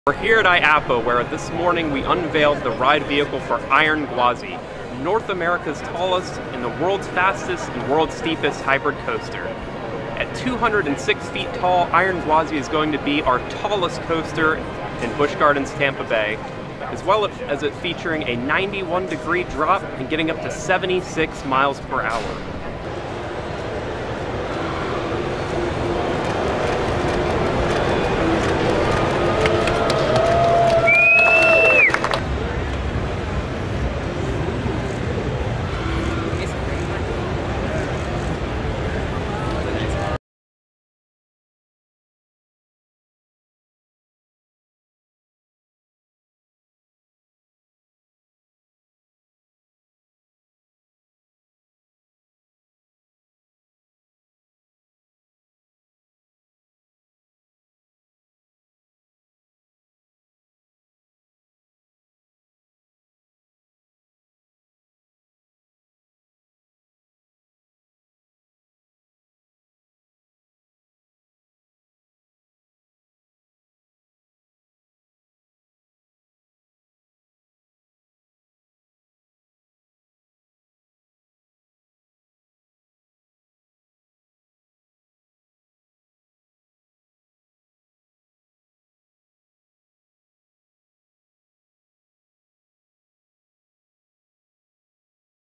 We're here at IAAPA, where this morning we unveiled the ride vehicle for Iron Gwazi, North America's tallest and the world's fastest and world's steepest hybrid coaster. At 206 feet tall, Iron Gwazi is going to be our tallest coaster in Busch Gardens, Tampa Bay, as well as it featuring a 91-degree drop and getting up to 76 miles per hour.